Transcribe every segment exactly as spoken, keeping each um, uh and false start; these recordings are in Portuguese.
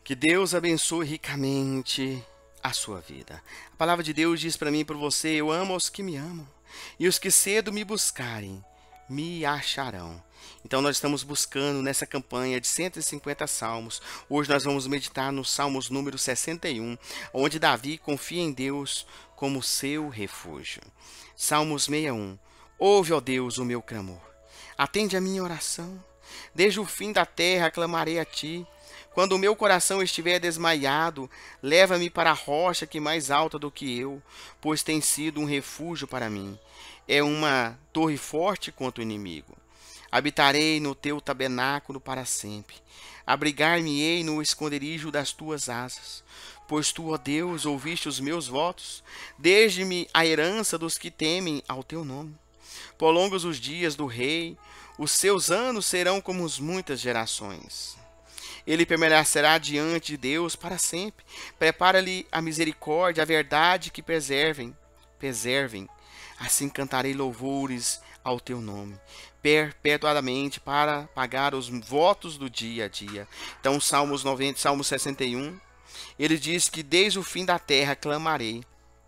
Que Deus abençoe ricamente a sua vida. A palavra de Deus diz para mim e para você: eu amo os que me amam, e os que cedo me buscarem, me acharão. Então nós estamos buscando nessa campanha de cento e cinquenta salmos. Hoje nós vamos meditar no Salmos número sessenta e um, onde Davi confia em Deus como seu refúgio. Salmos sessenta e um. Ouve, ó Deus, o meu clamor. Atende a minha oração. Desde o fim da terra clamarei a ti. Quando o meu coração estiver desmaiado, leva-me para a rocha que é mais alta do que eu, pois tem sido um refúgio para mim. É uma torre forte contra o inimigo. Habitarei no teu tabernáculo para sempre. Abrigar-me-ei no esconderijo das tuas asas. Pois tu, ó Deus, ouviste os meus votos. Desde-me a herança dos que temem ao teu nome. Prolongos os dias do rei, os seus anos serão como as muitas gerações. Ele permanecerá diante de Deus para sempre. Prepara-lhe a misericórdia, a verdade que preservem, preservem. Assim cantarei louvores ao teu nome, perpetuamente, para pagar os votos do dia a dia. Então, Salmos noventa, Salmo sessenta e um, ele diz que desde o fim da terra clamarei.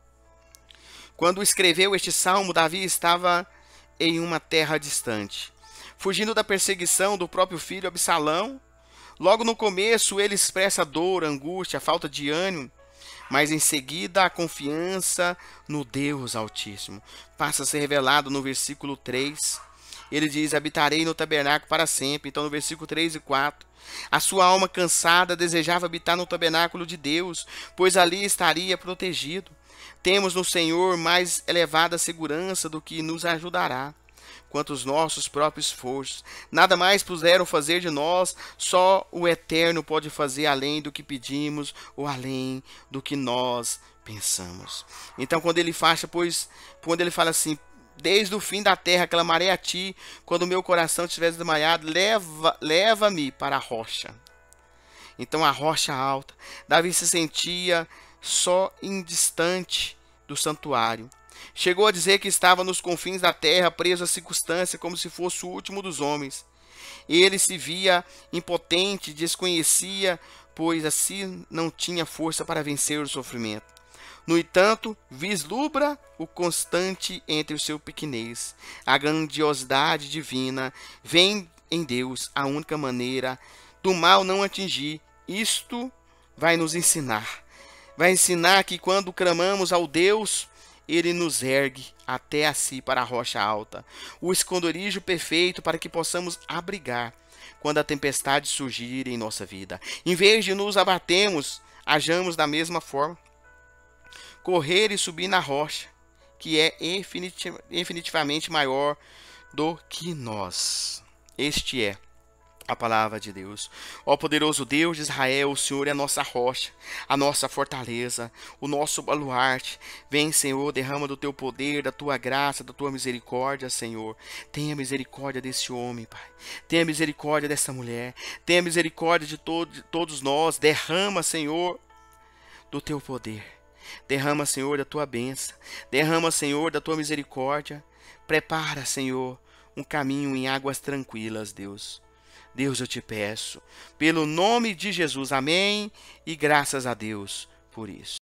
Quando escreveu este salmo, Davi estava em uma terra distante, fugindo da perseguição do próprio filho Absalão. Logo no começo ele expressa dor, angústia, falta de ânimo, mas em seguida a confiança no Deus Altíssimo passa a ser revelado no versículo três. Ele diz: habitarei no tabernáculo para sempre. Então no versículo três e quatro, a sua alma cansada desejava habitar no tabernáculo de Deus, pois ali estaria protegido. Temos no Senhor mais elevada segurança do que nos ajudará quanto os nossos próprios esforços. Nada mais puderam fazer de nós, só o Eterno pode fazer além do que pedimos ou além do que nós pensamos. Então quando ele fala, pois, quando ele fala assim: desde o fim da terra clamarei a ti, quando o meu coração estiver desmaiado, leva, leva-me para a rocha. Então a rocha alta. Davi se sentia só indistante do santuário. Chegou a dizer que estava nos confins da terra, preso à circunstância, como se fosse o último dos homens. Ele se via impotente, desconhecia, pois assim não tinha força para vencer o sofrimento. No entanto, vislumbra o constante entre o seu pequenez. A grandiosidade divina vem em Deus, a única maneira do mal não atingir. Isto vai nos ensinar. Vai ensinar que quando clamamos ao Deus, ele nos ergue até a si para a rocha alta, o esconderijo perfeito para que possamos abrigar quando a tempestade surgir em nossa vida. Em vez de nos abatermos, hajamos da mesma forma. Correr e subir na rocha, que é infinitivamente maior do que nós. Este é a palavra de Deus. Ó poderoso Deus de Israel, o Senhor é a nossa rocha, a nossa fortaleza, o nosso baluarte. Vem, Senhor, derrama do teu poder, da tua graça, da tua misericórdia, Senhor. Tenha misericórdia desse homem, Pai. Tenha misericórdia dessa mulher. Tenha misericórdia de, todo, de todos nós. Derrama, Senhor, do teu poder. Derrama, Senhor, da tua bênção. Derrama, Senhor, da tua misericórdia. Prepara, Senhor, um caminho em águas tranquilas, Deus. Deus, eu te peço, pelo nome de Jesus, amém, e graças a Deus por isso.